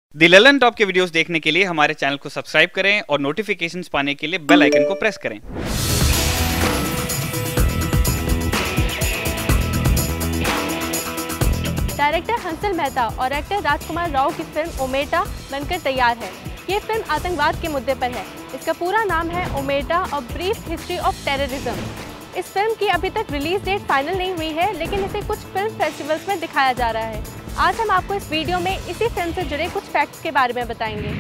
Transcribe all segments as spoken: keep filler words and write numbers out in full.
The Lallantop के videos देखने के लिए हमारे चैनल को सब्सक्राइब करें और नोटिफिकेशंस पाने के लिए बेल आइकन को प्रेस करें। डायरेक्टर हंसल मेहता और एक्टर राजकुमार राव की फिल्म ओमेटा बनकर तैयार है। ये फिल्म आतंकवाद के मुद्दे पर है। इसका पूरा नाम है Omerta A Brief History of Terrorism. इस फिल्म की अभी तक रिलीज डेट फाइनल नहीं हुई है, लेकिन इसे कुछ फिल्म फेस्टिवल्स में दिखाया जा रहा है। आज हम आपको इस वीडियो में इसी फिल्म से जुड़े कुछ फैक्ट्स के बारे में बताएंगे।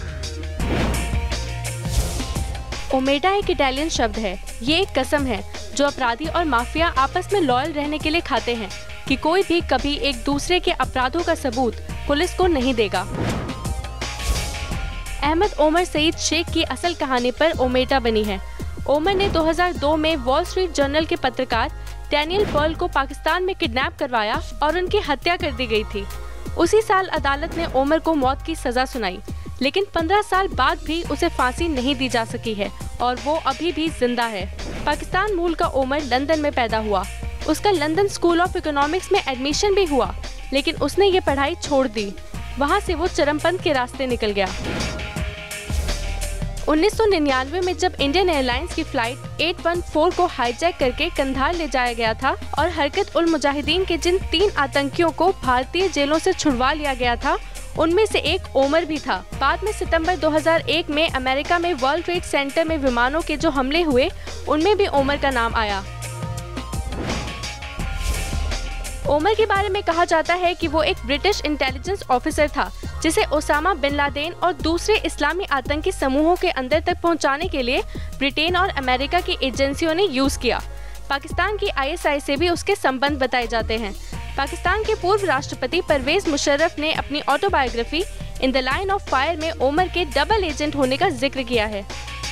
ओमेटा एक इटालियन शब्द है। ये एक कसम है जो अपराधी और माफिया आपस में लॉयल रहने के लिए खाते हैं कि कोई भी कभी एक दूसरे के अपराधों का सबूत पुलिस को नहीं देगा। अहमद ओमर सईद शेख की असल कहानी पर ओमेटा बनी है। ओमर ने दो हज़ार दो में वॉल स्ट्रीट जर्नल के पत्रकार डैनियल पर्ल को पाकिस्तान में किडनैप करवाया और उनकी हत्या कर दी गई थी। उसी साल अदालत ने ओमर को मौत की सजा सुनाई, लेकिन पंद्रह साल बाद भी उसे फांसी नहीं दी जा सकी है और वो अभी भी जिंदा है। पाकिस्तान मूल का ओमर लंदन में पैदा हुआ। उसका लंदन स्कूल ऑफ इकोनॉमिक्स में एडमिशन भी हुआ, लेकिन उसने ये पढ़ाई छोड़ दी। वहाँ से वो चरमपंथ के रास्ते निकल गया। उन्नीस सौ निन्यानवे में जब इंडियन एयरलाइंस की फ्लाइट आठ सौ चौदह को हाईजैक करके कंधार ले जाया गया था और हरकत उल मुजाहिदीन के जिन तीन आतंकियों को भारतीय जेलों से छुड़वा लिया गया था, उनमें से एक ओमर भी था। बाद में सितंबर दो हज़ार एक में अमेरिका में वर्ल्ड ट्रेड सेंटर में विमानों के जो हमले हुए, उनमें भी ओमर का नाम आया। ओमर के बारे में कहा जाता है कि वो एक ब्रिटिश इंटेलिजेंस ऑफिसर था जिसे ओसामा बिन लादेन और दूसरे इस्लामी आतंकी समूहों के अंदर तक पहुंचाने के लिए ब्रिटेन और अमेरिका की एजेंसियों ने यूज किया। पाकिस्तान की आई एस आई से भी उसके संबंध बताए जाते हैं। पाकिस्तान के पूर्व राष्ट्रपति परवेज मुशर्रफ ने अपनी autobiography In the Line of Fire में ओमर के डबल एजेंट होने का जिक्र किया है।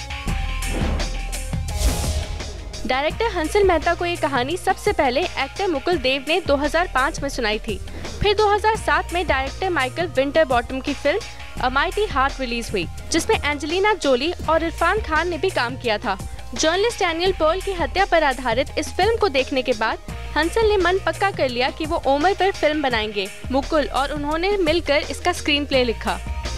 डायरेक्टर हंसल मेहता को ये कहानी सबसे पहले एक्टर मुकुल देव ने दो हज़ार पाँच में सुनाई थी। फिर दो हज़ार सात में डायरेक्टर माइकल विंटरबॉटम की film A Mighty Heart release हुई, जिसमें एंजेलिना जोली और इरफान खान ने भी काम किया था। जर्नलिस्ट डैनियल पर्ल की हत्या पर आधारित इस फिल्म को देखने के बाद हंसल ने मन पक्का कर लिया कि वो ओमर पर फिल्म बनाएंगे। मुकुल और उन्होंने मिलकर इसका स्क्रीन प्ले लिखा।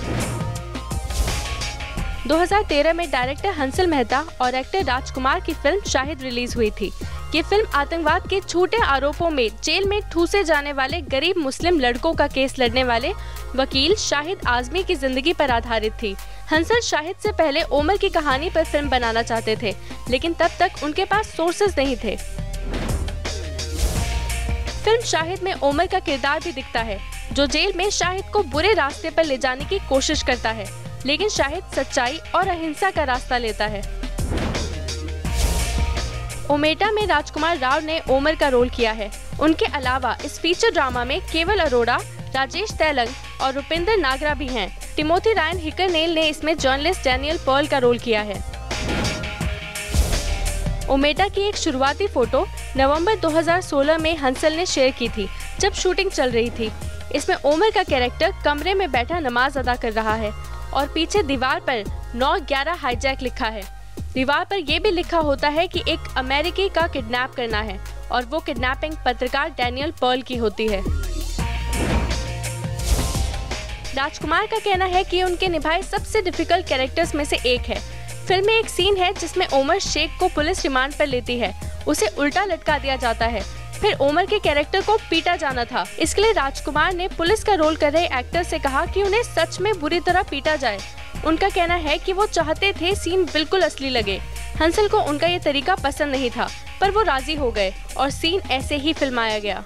दो हज़ार तेरह में डायरेक्टर हंसल मेहता और एक्टर राजकुमार की फिल्म शाहिद रिलीज हुई थी। ये फिल्म आतंकवाद के झूठे आरोपों में जेल में ठूसे जाने वाले गरीब मुस्लिम लड़कों का केस लड़ने वाले वकील शाहिद आजमी की जिंदगी पर आधारित थी। हंसल शाहिद से पहले ओमर की कहानी पर फिल्म बनाना चाहते थे, लेकिन तब तक उनके पास सोर्सेज नहीं थे। फिल्म शाहिद में ओमर का किरदार भी दिखता है, जो जेल में शाहिद को बुरे रास्ते पर ले जाने की कोशिश करता है, लेकिन शाहिद सच्चाई और अहिंसा का रास्ता लेता है। ओमेटा में राजकुमार राव ने ओमर का रोल किया है। उनके अलावा इस फीचर ड्रामा में केवल अरोड़ा, राजेश तेलंग और रुपिंदर नागरा भी हैं। टिमोथी रायन हिकरनेल ने इसमें जर्नलिस्ट डैनियल पर्ल का रोल किया है। ओमेटा की एक शुरुआती फोटो नवंबर दो हज़ार सोलह में हंसल ने शेयर की थी, जब शूटिंग चल रही थी। इसमें ओमर का कैरेक्टर कमरे में बैठा नमाज अदा कर रहा है और पीछे दीवार पर नौ ग्यारह हाईजैक लिखा है। दीवार पर यह भी लिखा होता है कि एक अमेरिकी का किडनैप करना है और वो किडनैपिंग पत्रकार डैनियल पर्ल की होती है। राजकुमार का कहना है कि उनके निभाए सबसे डिफिकल्ट कैरेक्टर्स में से एक है। फिल्म में एक सीन है जिसमें ओमर शेख को पुलिस रिमांड पर लेती है। उसे उल्टा लटका दिया जाता है। फिर ओमर के कैरेक्टर को पीटा जाना था। इसके लिए राजकुमार ने पुलिस का रोल कर रहे एक्टर से कहा कि उन्हें सच में बुरी तरह पीटा जाए। उनका कहना है कि वो चाहते थे सीन बिल्कुल असली लगे। हंसल को उनका ये तरीका पसंद नहीं था, पर वो राजी हो गए और सीन ऐसे ही फिल्माया गया।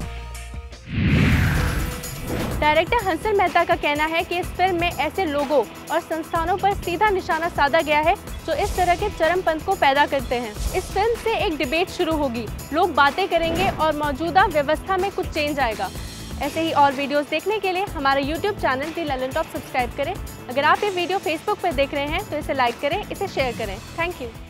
डायरेक्टर हंसल मेहता का कहना है कि इस फिल्म में ऐसे लोगों और संस्थानों पर सीधा निशाना साधा गया है जो इस तरह के चरमपंथ को पैदा करते हैं। इस फिल्म से एक डिबेट शुरू होगी, लोग बातें करेंगे और मौजूदा व्यवस्था में कुछ चेंज आएगा। ऐसे ही और वीडियोस देखने के लिए हमारे YouTube channel the Lallantop subscribe करें। अगर आप ये वीडियो फेसबुक पर देख रहे हैं तो इसे लाइक करें, इसे शेयर करें। Thank you.